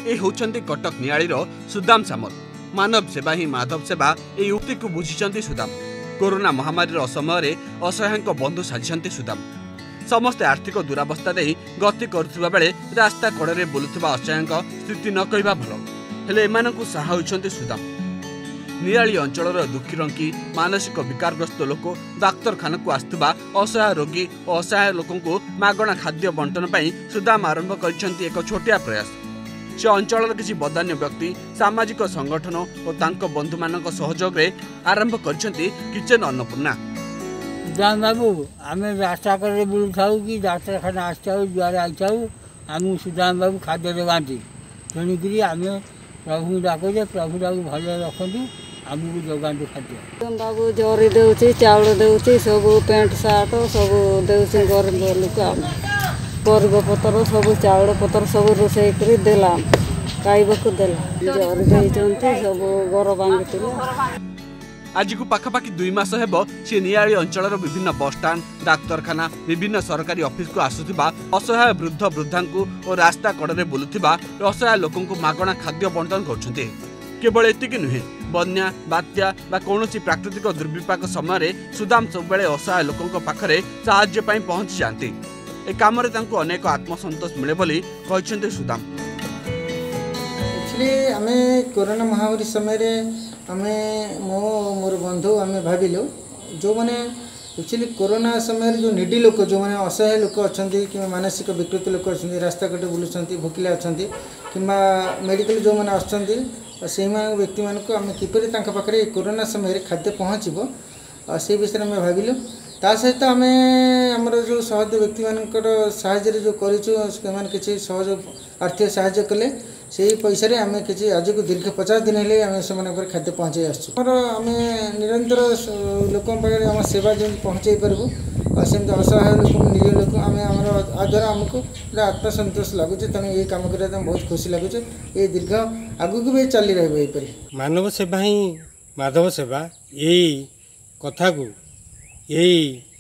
ये होचंती कटक नियाळीर सुदाम सामल। मानव सेवा ही माधव सेवा ये उक्ति को बुझिचंती सुदाम। कोरोना महामारी असमय असहायक बंधु साजिशंती सुदाम। समस्त आर्थिक दुरावस्था दे गति करुवा बेले रास्ता कड़े बुलुवा असहायक स्थिति न कहवा भल हेले एमानकु साहा होइछंती सुदाम। निराली अंचलर दुखी रंकी मानसिक विकारग्रस्त लोक डाक्तरखाना को आसुवा असहाय रोगी और असहाय लोकंकु मागणा खाद्य बंटन पई सुदाम आरंभ करिसंती एक छोटिया प्रयास। से अंचलर किसी बदान्य व्यक्ति सामाजिक संगठन और तांको बंधु मानक सहयोग रे आरंभ करिसंती किचन अन्नपूर्णा। सुदाम बाबू आम रास्ता कड़े बुलू था कि डाक्तरखाना आसू जुआर आईथाऊ आम सुदाम बाबू खाद्य जोगाती तेणुक आम प्रभु डाकुचे प्रभु भल रखु आमको जोगातु खाद्य। बाबू जरी दे चाउल दे सब पेंट सार्ट सब दे गरीब लोक परिवा पतर सब चाउल पतर सब रोषे कर देला खाइबा देला जरी देते सब घर भांगी। आज को पाखापाखि 2 मास हेब से नियाली अंचलर विभिन्न बस स्टाण्ड डाक्तरखाना विभिन्न सरकारी ऑफिस को आसुथिबा असहाय वृद्ध वृद्धांकु और रास्ता कड़े बुलुथिबा असहाय लोकंकु मागणा खाद्य बंटन करछन्ते। केवल एतिक नुहे बन्या बात्या बा कौनसी प्राकृतिक दुर्विपाक समय सुदाम सबले असहाय लोकंक पाखरे साहाय्य पई पहुंची जाते। ए काम रे तांको अनेक आत्मसंतोष मिले बोली कहछन्ते सुदाम। एक्चुअली आमे कोरोना महामारी समय आमे मोर बंधु आम भाविलु जो मैंने एक्चुअली कोरोना समय जो निडी लोक जो मैंने असहाय लोक अच्छा कि मानसिक विकृत लोक अच्छा रास्ता कटे बुलूँ भोकिले अच्छा कि मेडिकल जो मैंने आसई व्यक्ति मानक आम किपर पाखे कोरोना समय खाद्य पहुँचब से विषय में भाविलु। ता सहित आम आमर जो सहज व्यक्ति मानकर साहाय्य जो करें किसी सहयोग आर्थिक साहाय्य कले से पैसा आम कि आज को दीर्घ 50 दिन हेले आम से खाद्य पहुँचाई आसुँ। आम निरंतर लोक आम सेवा जमी पहुँचाई पार्बू सेमती असहाय लोक निज लोक आम आ द्वारा आमको आत्मसंतोष लगुच तेणु ये कम कर बहुत खुशी लगुच ये दीर्घ आगू भी चली रही। मानव सेवा ही माधव सेवा यही कथा को यही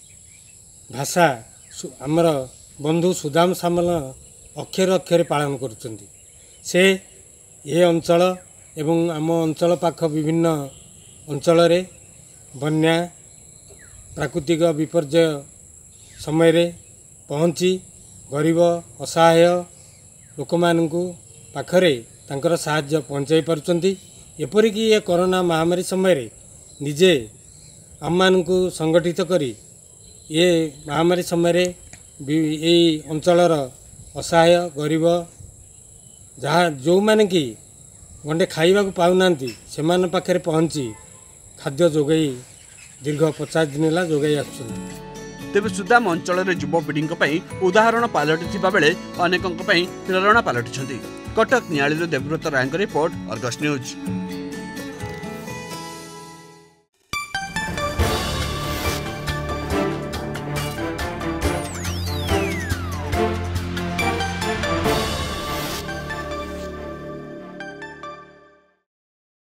भाषा आमर बंधु सुदाम सामल अक्षर अक्षर पालन करुँच। से ये अंचल एवं आम अंचल पाख विभिन्न अंचल रे बन्या प्राकृतिक विपर्यय समय रे पहुँची गरीब असहाय लोक मानू पाखरे तांकर साहाय्य पहुँचाई पारुचंती। एपरिक ये कोरोना महामारी समय रे निजे आम मानू संगठित करी ये महामारी समय रे ये अंचलर असहाय गरीब जहाँ जो मैंने कि गंडे खाइबा को पाऊना से पाखे पहुँची खाद्य जोगाई दीर्घ 50 दिन है जोगाई आसुँ। तेज सुदाम अंचल युवपीढ़ी उदाहरण पलटिथिबा बेले अनेकों प्रेरणा पलटिछन्ति। कटक नियाळीर देवव्रत रायଙ୍କ रिपोर्ट अर्गस न्यूज।